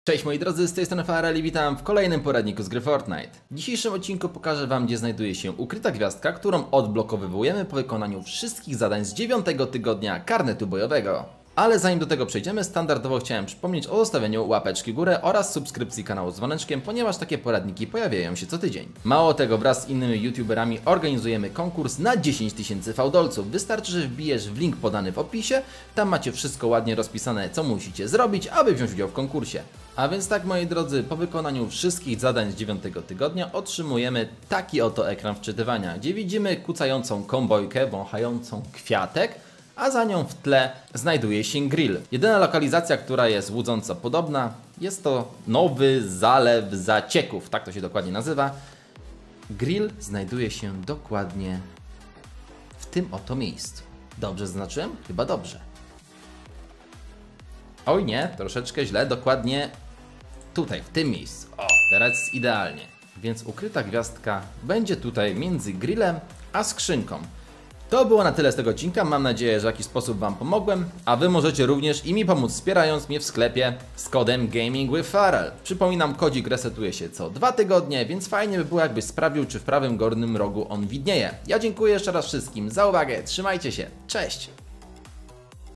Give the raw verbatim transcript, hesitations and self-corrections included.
Cześć moi drodzy, z tej strony Farel i witam w kolejnym poradniku z gry Fortnite. W dzisiejszym odcinku pokażę wam, gdzie znajduje się ukryta gwiazdka, którą odblokowywujemy po wykonaniu wszystkich zadań z dziewiątego tygodnia karnetu bojowego. Ale zanim do tego przejdziemy, standardowo chciałem przypomnieć o zostawieniu łapeczki w górę oraz subskrypcji kanału z dzwoneczkiem, ponieważ takie poradniki pojawiają się co tydzień. Mało tego, wraz z innymi youtuberami organizujemy konkurs na dziesięć tysięcy fałdolców. Wystarczy, że wbijesz w link podany w opisie, tam macie wszystko ładnie rozpisane, co musicie zrobić, aby wziąć udział w konkursie. A więc tak, moi drodzy, po wykonaniu wszystkich zadań z dziewiątego tygodnia otrzymujemy taki oto ekran wczytywania, gdzie widzimy kucającą kombojkę, wąchającą kwiatek, a za nią w tle znajduje się grill. Jedyna lokalizacja, która jest łudząco podobna, jest to nowy zalew zacieków, tak to się dokładnie nazywa. Grill znajduje się dokładnie w tym oto miejscu. Dobrze zaznaczyłem? Chyba dobrze. Oj nie, troszeczkę źle, dokładnie tutaj, w tym miejscu. O, teraz jest idealnie. Więc ukryta gwiazdka będzie tutaj między grillem a skrzynką. To było na tyle z tego odcinka, mam nadzieję, że w jakiś sposób wam pomogłem, a wy możecie również i mi pomóc, wspierając mnie w sklepie z kodem Gaming with Farel. Przypominam, kodzik resetuje się co dwa tygodnie, więc fajnie by było, jakbyś sprawdził, czy w prawym górnym rogu on widnieje. Ja dziękuję jeszcze raz wszystkim za uwagę, trzymajcie się, cześć!